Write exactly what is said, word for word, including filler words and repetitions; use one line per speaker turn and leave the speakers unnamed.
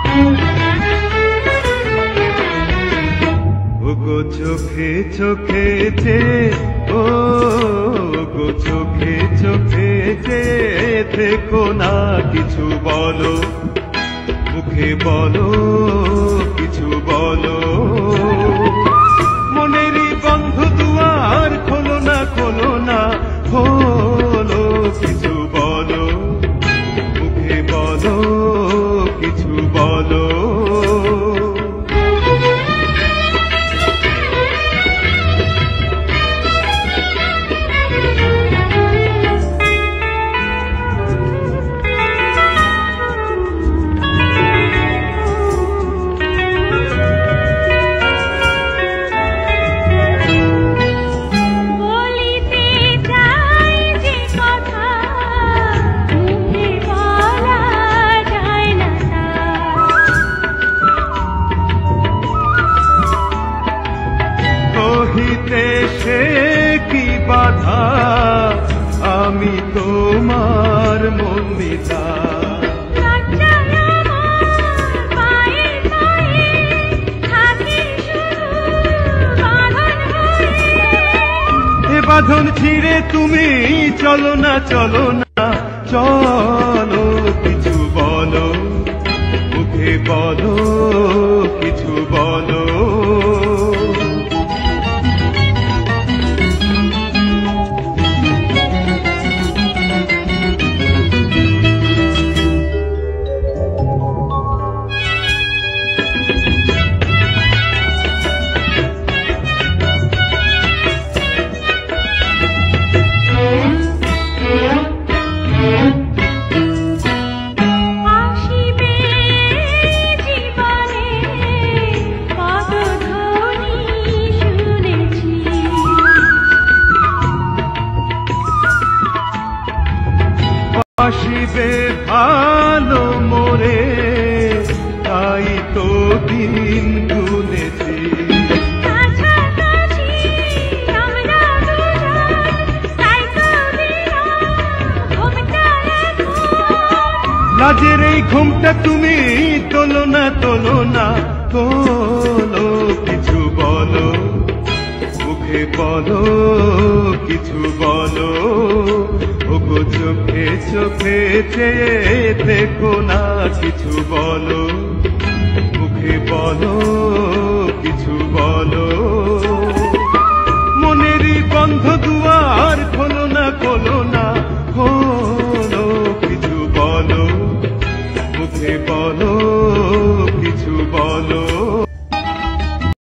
ওগো চোখে চোখে যে, ও গো চোখে চোখে যে থেকো না কিছু বলো, মুখে বলো কিছু বলো। মনেরই বন্ধ দুয়ার খোলো না খোলো না, খোলো কিছু বলো, মুখে বলো কিছু বলো। সে কি বাধা, আমি তোমার মন্দিরা। এ বাঁধন ছিঁড়ে তুমি চলো না চলো না, চলো কিছু বলো, মুখে বলো কিছু বলো। আসিবে ভালো মোরে, তাই তো দিন গুনেছি। লাজের এই ঘুমটা তুমি তোলো না তোলো না, তোলো কিছু বলো, মুখে বলো কিছু বলো। ওগো চোখে চোখে চেয়ে দেখো না কিছু বলো, মুখে বলো কিছু বলো। মনেরই বন্ধ দুয়ার খোলো না খোলো না, খোলো কিছু বলো, মুখে বলো কিছু বলো।